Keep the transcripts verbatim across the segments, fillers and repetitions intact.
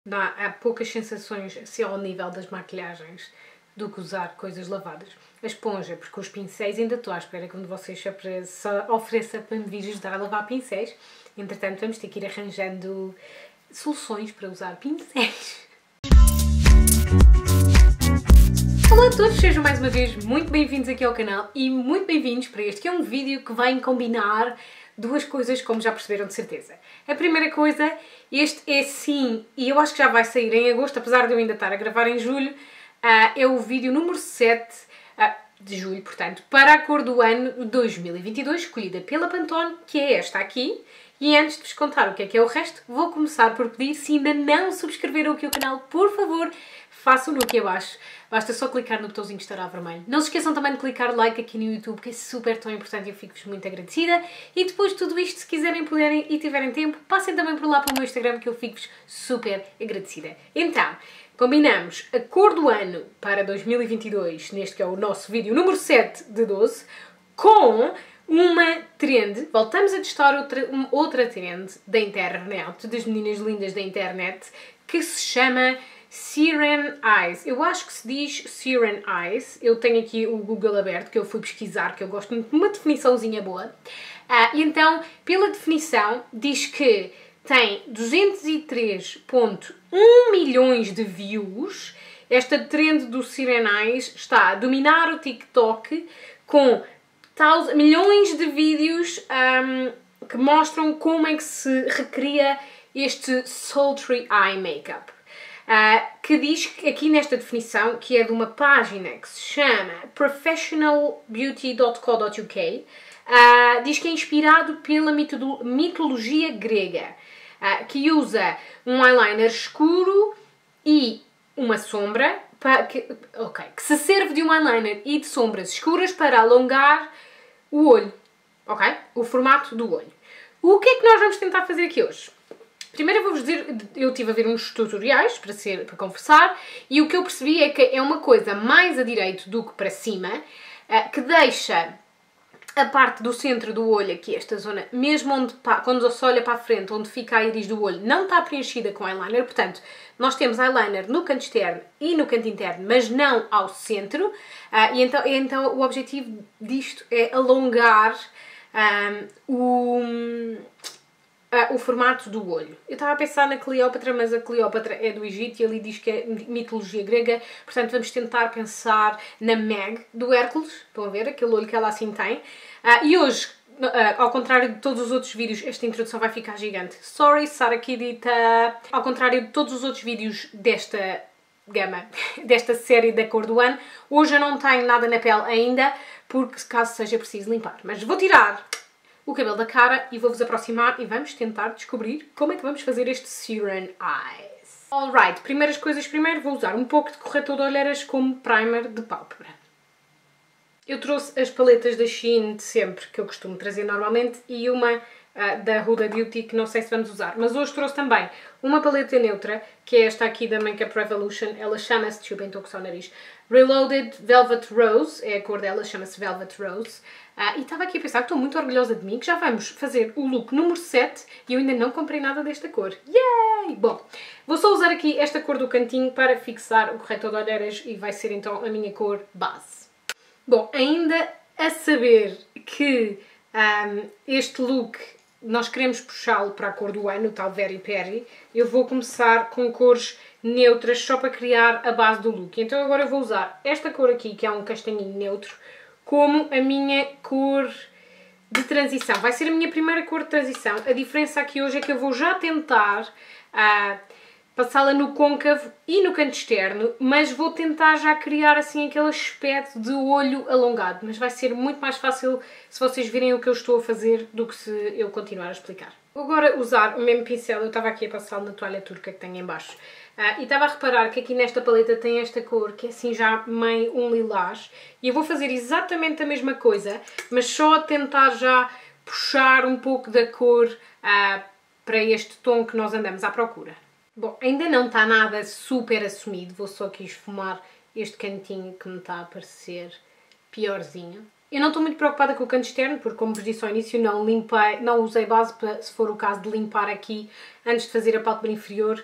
Dá, há poucas sensações assim ao nível das maquilhagens do que usar coisas lavadas. A esponja, porque os pincéis ainda estou à espera que um de vocês se ofereça, ofereça para me vir ajudar a lavar pincéis. Entretanto, vamos ter que ir arranjando soluções para usar pincéis. Olá a todos, sejam mais uma vez muito bem-vindos aqui ao canal e muito bem-vindos para este que é um vídeo que vai combinar duas coisas, como já perceberam de certeza. A primeira coisa, este é sim, e eu acho que já vai sair em agosto, apesar de eu ainda estar a gravar em julho, uh, é o vídeo número sete uh, de julho, portanto, para a cor do ano dois mil e vinte e dois, escolhida pela Pantone, que é esta aqui. E antes de vos contar o que é que é o resto, vou começar por pedir, se ainda não subscreveram aqui o canal, por favor, façam-no aqui abaixo. Basta só clicar no botãozinho que estará vermelho. Não se esqueçam também de clicar like aqui no YouTube, que é super tão importante e eu fico-vos muito agradecida. E depois de tudo isto, se quiserem, puderem e tiverem tempo, passem também por lá para o meu Instagram, que eu fico-vos super agradecida. Então, combinamos a cor do ano para dois mil e vinte e dois, neste que é o nosso vídeo número sete de doze, com uma trend. Voltamos a testar outra, uma outra trend da internet, das meninas lindas da internet, que se chama Siren Eyes. Eu acho que se diz Siren Eyes. Eu tenho aqui o Google aberto, que eu fui pesquisar, que eu gosto muito de uma definiçãozinha boa. Uh, e então, pela definição, diz que tem duzentos e três vírgula um milhões de views. Esta trend do Siren Eyes está a dominar o TikTok com tal, milhões de vídeos um, que mostram como é que se recria este sultry eye makeup. Uh, que diz que aqui nesta definição, que é de uma página que se chama professional beauty ponto co ponto uk, uh, diz que é inspirado pela mitologia grega, uh, que usa um eyeliner escuro e uma sombra, para que, okay, que se serve de um eyeliner e de sombras escuras para alongar o olho, ok? O formato do olho. O que é que nós vamos tentar fazer aqui hoje? Primeiro eu vou-vos dizer, eu estive a ver uns tutoriais para, ser, para conversar e o que eu percebi é que é uma coisa mais a direito do que para cima, que deixa a parte do centro do olho, aqui esta zona, mesmo onde, quando se olha para a frente, onde fica a íris do olho, não está preenchida com eyeliner, portanto, nós temos eyeliner no canto externo e no canto interno, mas não ao centro, e então, então o objetivo disto é alongar um, o... Uh, o formato do olho. Eu estava a pensar na Cleópatra, mas a Cleópatra é do Egito e ali diz que é mitologia grega, portanto vamos tentar pensar na Meg do Hércules, estão a ver aquele olho que ela assim tem. Uh, e hoje, uh, ao contrário de todos os outros vídeos, esta introdução vai ficar gigante. Sorry, Sara Kidita. Ao contrário de todos os outros vídeos desta gama, desta série da cor do ano, hoje eu não tenho nada na pele ainda, porque caso seja preciso limpar. Mas vou tirar o cabelo da cara e vou-vos aproximar e vamos tentar descobrir como é que vamos fazer este Siren Eyes. Alright, primeiras coisas primeiro, vou usar um pouco de corretor de olheiras como primer de pálpebra. Eu trouxe as paletas da Shein de sempre, que eu costumo trazer normalmente, e uma uh, da Huda Beauty, que não sei se vamos usar. Mas hoje trouxe também uma paleta neutra, que é esta aqui da Makeup Revolution. Ela chama-se, deixa eu bem estou com o nariz, Reloaded Velvet Rose, é a cor dela, chama-se Velvet Rose. Uh, e estava aqui a pensar que estou muito orgulhosa de mim, que já vamos fazer o look número sete e eu ainda não comprei nada desta cor. Yay! Bom, vou só usar aqui esta cor do cantinho para fixar o corretor de olheiras e vai ser então a minha cor base. Bom, ainda a saber que um, este look nós queremos puxá-lo para a cor do ano, o tal Very Perry, eu vou começar com cores neutras só para criar a base do look. Então agora eu vou usar esta cor aqui, que é um castanhinho neutro, como a minha cor de transição. Vai ser a minha primeira cor de transição. A diferença aqui hoje é que eu vou já tentar uh, passá-la no côncavo e no canto externo, mas vou tentar já criar assim aquele aspecto de olho alongado. Mas vai ser muito mais fácil se vocês virem o que eu estou a fazer do que se eu continuar a explicar. Vou agora usar o mesmo pincel, eu estava aqui a passá-lo na toalha turca que tenho em baixo. Uh, e estava a reparar que aqui nesta paleta tem esta cor, que é assim já meio um lilás. E eu vou fazer exatamente a mesma coisa, mas só a tentar já puxar um pouco da cor uh, para este tom que nós andamos à procura. Bom, ainda não está nada super assumido, vou só aqui esfumar este cantinho que me está a parecer piorzinho. Eu não estou muito preocupada com o canto externo, porque como vos disse ao início, não, limpei, não usei base para, se for o caso, de limpar aqui antes de fazer a pálpebra inferior.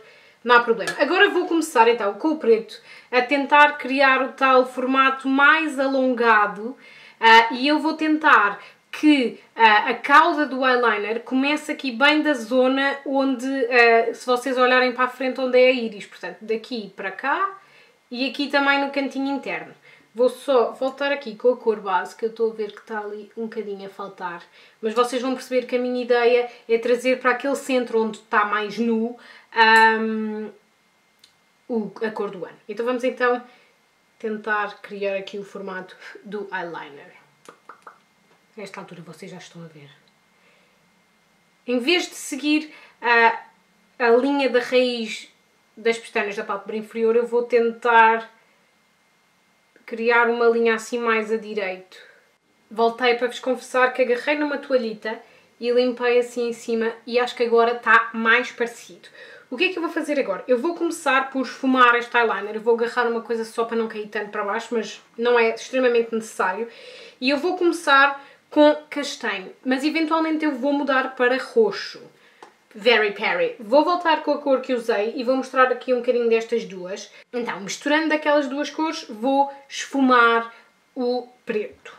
não há problema. Agora vou começar então com o preto a tentar criar o tal formato mais alongado uh, e eu vou tentar que uh, a cauda do eyeliner comece aqui bem da zona onde, uh, se vocês olharem para a frente, onde é a íris. Portanto, daqui para cá e aqui também no cantinho interno. Vou só voltar aqui com a cor base, que eu estou a ver que está ali um bocadinho a faltar. Mas vocês vão perceber que a minha ideia é trazer para aquele centro onde está mais nu um, o, a cor do ano. Então vamos então tentar criar aqui o formato do eyeliner. Nesta altura vocês já estão a ver. Em vez de seguir a, a linha da raiz das pestanas da pálpebra inferior, eu vou tentar criar uma linha assim mais a direito. Voltei para vos confessar que agarrei numa toalhita e limpei assim em cima e acho que agora está mais parecido. O que é que eu vou fazer agora? Eu vou começar por esfumar este eyeliner. Eu vou agarrar uma coisa só para não cair tanto para baixo, mas não é extremamente necessário. E eu vou começar com castanho, mas eventualmente eu vou mudar para roxo. Very Perry. Vou voltar com a cor que usei e vou mostrar aqui um bocadinho destas duas. Então, misturando aquelas duas cores, vou esfumar o preto.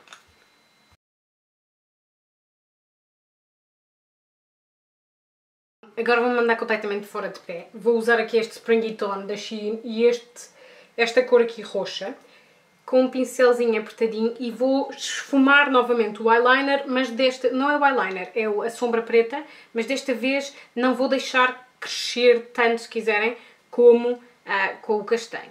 Agora vou-me mandar completamente fora de pé. Vou usar aqui este Springy Tone da Shein e este, esta cor aqui roxa, com um pincelzinho apertadinho, e vou esfumar novamente o eyeliner, mas desta, não é o eyeliner, é a sombra preta, mas desta vez não vou deixar crescer tanto, se quiserem, como uh, com o castanho.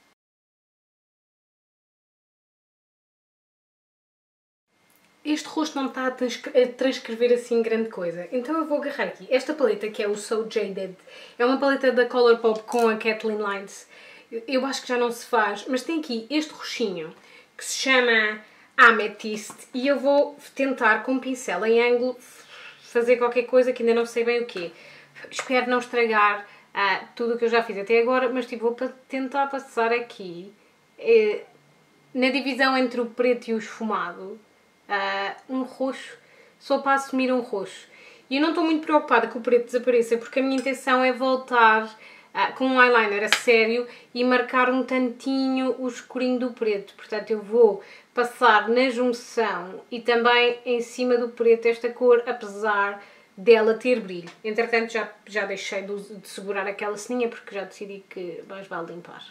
Este rosto não está a, a transcrever assim grande coisa, então eu vou agarrar aqui esta paleta que é o So Jaded. É uma paleta da Colourpop com a Kathleen Lights. Eu acho que já não se faz, mas tem aqui este roxinho que se chama Amethyst e eu vou tentar com um pincel em ângulo fazer qualquer coisa que ainda não sei bem o quê. Espero não estragar uh, tudo o que eu já fiz até agora, mas tipo, vou tentar passar aqui uh, na divisão entre o preto e o esfumado uh, um roxo, só para assumir um roxo. E eu não estou muito preocupada que o preto desapareça, porque a minha intenção é voltar Uh, com um eyeliner a sério e marcar um tantinho o escurinho do preto. Portanto, eu vou passar na junção e também em cima do preto esta cor, apesar dela ter brilho. Entretanto, já, já deixei de, de segurar aquela ceninha porque já decidi que mais vale limpar.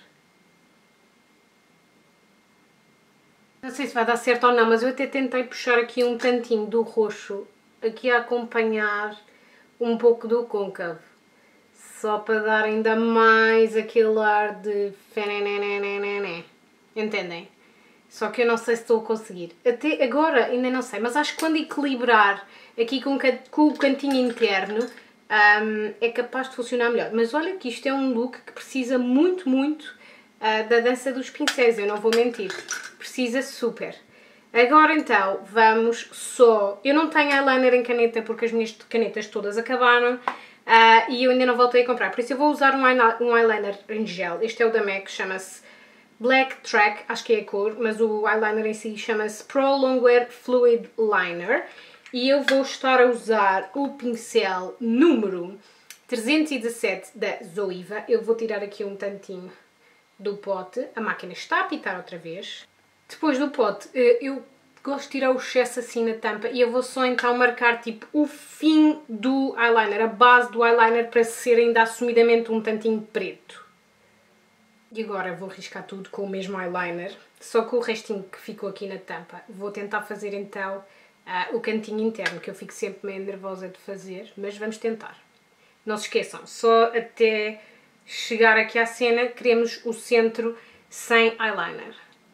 Não sei se vai dar certo ou não, mas eu até tentei puxar aqui um tantinho do roxo aqui a acompanhar um pouco do côncavo. Só para dar ainda mais aquele ar de fenenenenené. Entendem? Só que eu não sei se estou a conseguir. Até agora ainda não sei, mas acho que quando equilibrar aqui com, com o cantinho interno um, é capaz de funcionar melhor. Mas olha que isto é um look que precisa muito, muito uh, da dança dos pincéis, eu não vou mentir. Precisa super. Agora então vamos só... Eu não tenho eyeliner em caneta porque as minhas canetas todas acabaram. Uh, e eu ainda não voltei a comprar, por isso eu vou usar um eyeliner em gel. Este é o da MAC, chama-se Black Track, acho que é a cor, mas o eyeliner em si chama-se Pro Longwear Fluid Liner. E eu vou estar a usar o pincel número trezentos e dezassete da Zoeva. Eu vou tirar aqui um tantinho do pote, a máquina está a apitar outra vez. Depois do pote, eu gosto de tirar o excesso assim na tampa e eu vou só então marcar tipo o fim do eyeliner, a base do eyeliner, para ser ainda assumidamente um tantinho preto. E agora vou riscar tudo com o mesmo eyeliner, só com o restinho que ficou aqui na tampa. Vou tentar fazer então uh, o cantinho interno, que eu fico sempre meio nervosa de fazer, mas vamos tentar. Não se esqueçam, só até chegar aqui à cena queremos o centro sem eyeliner.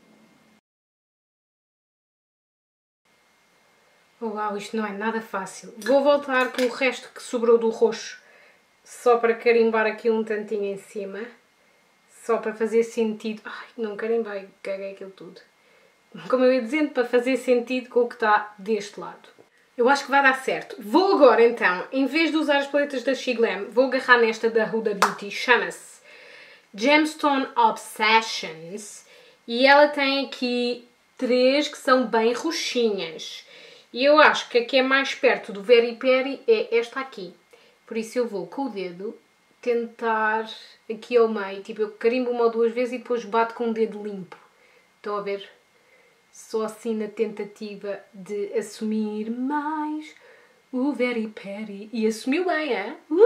Uau, isto não é nada fácil. Vou voltar com o resto que sobrou do roxo, só para carimbar aqui um tantinho em cima. Só para fazer sentido... Ai, não carimbei, caguei aquilo tudo. Como eu ia dizendo, para fazer sentido com o que está deste lado. Eu acho que vai dar certo. Vou agora então, em vez de usar as paletas da She Glam, vou agarrar nesta da Huda Beauty. Chama-se Gemstone Obsessions. E ela tem aqui três que são bem roxinhas. E eu acho que a que é mais perto do Very Perry é esta aqui. Por isso eu vou com o dedo tentar aqui ao meio, tipo, eu carimbo uma ou duas vezes e depois bato com o dedo limpo. Estão a ver? Só assim na tentativa de assumir mais o very petty. E assumiu bem, é? Uh!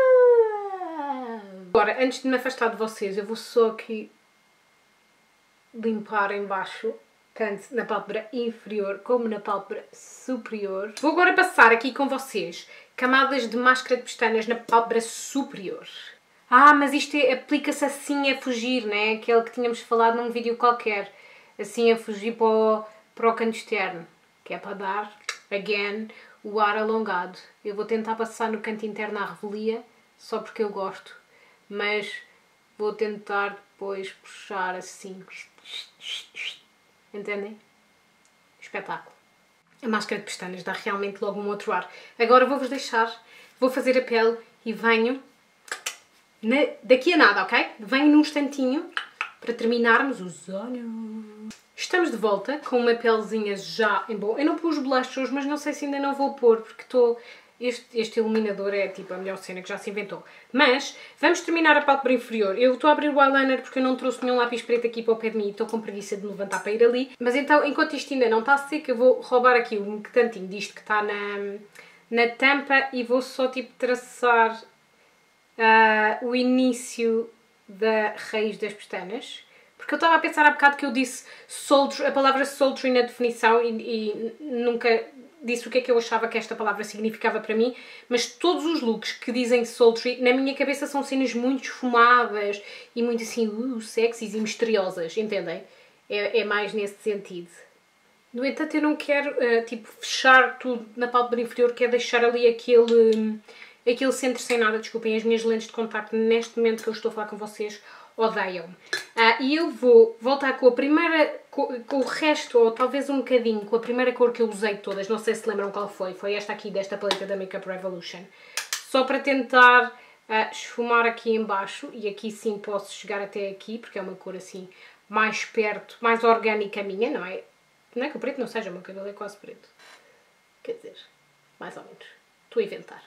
Agora, antes de me afastar de vocês, eu vou só aqui limpar em baixo, tanto na pálpebra inferior como na pálpebra superior. Vou agora passar aqui com vocês camadas de máscara de pestanas na pálpebra superior. Ah, mas isto é, aplica-se assim a fugir, né? Aquele que tínhamos falado num vídeo qualquer. Assim a fugir para o, para o canto externo. Que é para dar, again, o ar alongado. Eu vou tentar passar no canto interno à revelia, só porque eu gosto. Mas vou tentar depois puxar assim. Entendem? Espetáculo. A máscara de pestanas dá realmente logo um outro ar. Agora vou-vos deixar, vou fazer a pele e venho na, daqui a nada, ok? Venho num instantinho para terminarmos os olhos. Estamos de volta com uma pelezinha já em boa. Eu não pus blushes, mas não sei se ainda não vou pôr, porque estou... Este, este iluminador é tipo a melhor cena que já se inventou. Mas vamos terminar a pálpebra inferior. Eu estou a abrir o eyeliner porque eu não trouxe nenhum lápis preto aqui para o pé de mim e estou com preguiça de me levantar para ir ali. Mas então, enquanto isto ainda não está seco, eu vou roubar aqui um cantinho disto que está na, na tampa e vou só tipo traçar uh, o início da raiz das pestanas. Porque eu estava a pensar há bocado que eu disse sultry, a palavra sultry na definição e, e nunca disse o que é que eu achava que esta palavra significava para mim, mas todos os looks que dizem sultry, na minha cabeça são cenas muito esfumadas e muito assim, uh, sexys e misteriosas, entendem? É, é mais nesse sentido. No entanto, eu não quero, uh, tipo, fechar tudo na pálpebra inferior, quero deixar ali aquele, um, aquele centro sem nada. Desculpem, as minhas lentes de contacto neste momento que eu estou a falar com vocês odeiam. Ah, e eu vou voltar com a primeira, com, com o resto, ou talvez um bocadinho, com a primeira cor que eu usei todas, não sei se lembram qual foi, foi esta aqui, desta paleta da Makeup Revolution. Só para tentar ah, esfumar aqui em baixo, e aqui sim posso chegar até aqui, porque é uma cor assim mais perto, mais orgânica minha, não é? Não é que o preto não seja, o meu cabelo é quase preto. Quer dizer, mais ou menos. Estou a inventar.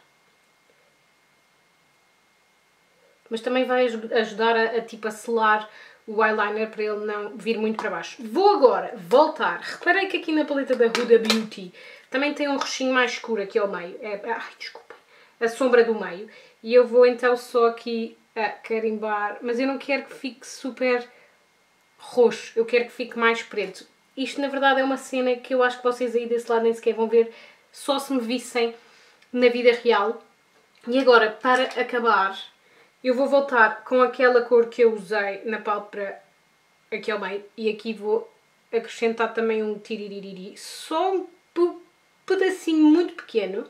Mas também vai ajudar a, a, tipo, a selar o eyeliner para ele não vir muito para baixo. Vou agora voltar. Reparei que aqui na paleta da Huda Beauty também tem um roxinho mais escuro aqui ao meio. É, ai, desculpem. A sombra do meio. E eu vou então só aqui a carimbar. Mas eu não quero que fique super roxo. Eu quero que fique mais preto. Isto na verdade é uma cena que eu acho que vocês aí desse lado nem sequer vão ver. Só se me vissem na vida real. E agora, para acabar... eu vou voltar com aquela cor que eu usei na pálpebra aqui ao meio e aqui vou acrescentar também um tiririri, só um pedacinho muito pequeno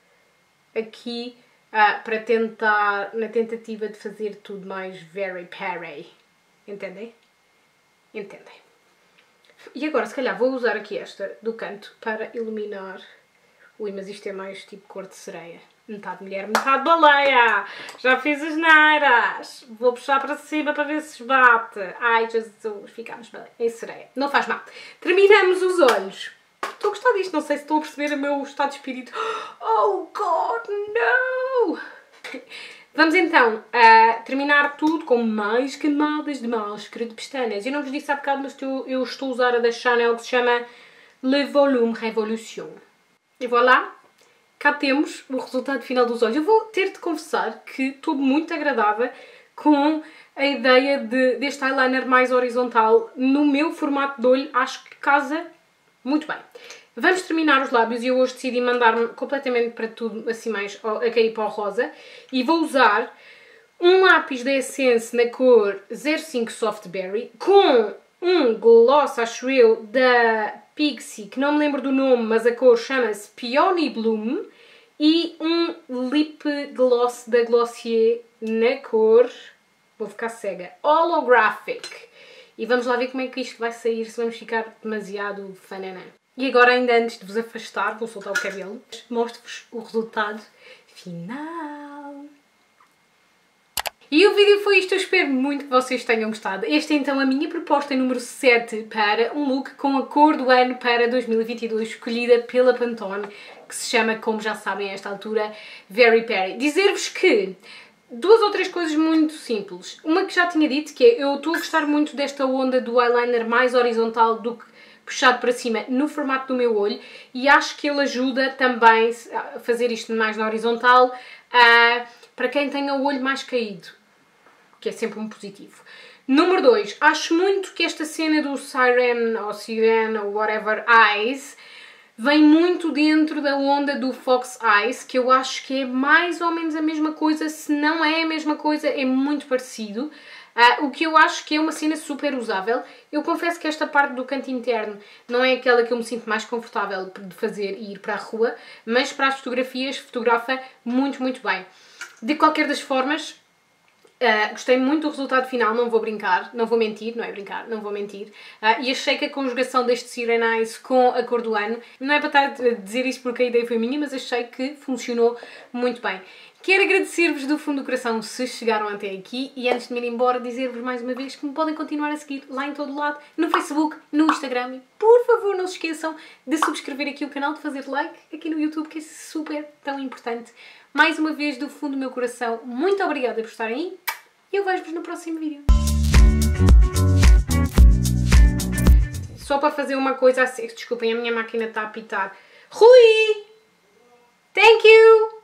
aqui ah, para tentar, na tentativa de fazer tudo mais very pretty. Entendem? Entendem. E agora se calhar vou usar aqui esta do canto para iluminar. Ui, mas isto é mais tipo cor de sereia. Metade mulher, metade baleia. Já fiz as neiras. Vou puxar para cima para ver se bate. Ai, Jesus, ficámos em sereia. Não faz mal. Terminamos os olhos. Estou a gostar disto. Não sei se estão a perceber o meu estado de espírito. Oh, God, no! Vamos então uh, terminar tudo com mais camadas de máscara de pestanas. Eu não vos disse há bocado, mas eu, eu estou a usar a da Chanel que se chama Le Volume Révolution. E voilà. Cá temos o resultado final dos olhos. Eu vou ter de confessar que estou muito agradada com a ideia de, deste eyeliner mais horizontal no meu formato de olho. Acho que casa muito bem. Vamos terminar os lábios e eu hoje decidi mandar-me completamente para tudo, assim mais a cair para o rosa. E vou usar um lápis da Essence na cor zero cinco Soft Berry com um gloss, acho eu, da Pixi, que não me lembro do nome, mas a cor chama-se Peony Bloom, e um lip gloss da Glossier na cor, vou ficar cega, Holographic. E vamos lá ver como é que isto vai sair, se vamos ficar demasiado fananã. E agora, ainda antes de vos afastar, vou soltar o cabelo, mostro-vos o resultado final. E o vídeo foi isto, eu espero muito que vocês tenham gostado. Esta é então a minha proposta número sete para um look com a cor do ano para dois mil e vinte e dois, escolhida pela Pantone, que se chama, como já sabem a esta altura, Very Pretty. Dizer-vos que duas ou três coisas muito simples. Uma que já tinha dito, que é, eu estou a gostar muito desta onda do eyeliner mais horizontal do que puxado para cima no formato do meu olho, e acho que ele ajuda também a fazer isto mais na horizontal uh, para quem tenha o olho mais caído, que é sempre um positivo. Número dois, acho muito que esta cena do Siren ou Siren ou whatever Eyes vem muito dentro da onda do Fox Eyes, que eu acho que é mais ou menos a mesma coisa, se não é a mesma coisa, é muito parecido. Uh, o que eu acho que é uma cena super usável. Eu confesso que esta parte do canto interno não é aquela que eu me sinto mais confortável de fazer e ir para a rua, mas para as fotografias fotografa muito, muito bem. De qualquer das formas, uh, gostei muito do resultado final, não vou brincar, não vou mentir, não é brincar, não vou mentir. Uh, e achei que a conjugação deste Siren Eyes com a cor do ano, não é para estar a dizer isso porque a ideia foi minha, mas achei que funcionou muito bem. Quero agradecer-vos do fundo do coração se chegaram até aqui e antes de me ir embora dizer-vos mais uma vez que me podem continuar a seguir lá em todo lado, no Facebook, no Instagram e por favor não se esqueçam de subscrever aqui o canal, de fazer like aqui no YouTube, que é super tão importante. Mais uma vez do fundo do meu coração, muito obrigada por estarem aí e eu vejo-vos no próximo vídeo. Só para fazer uma coisa assim, desculpem, a minha máquina está a apitar. Rui! Thank you!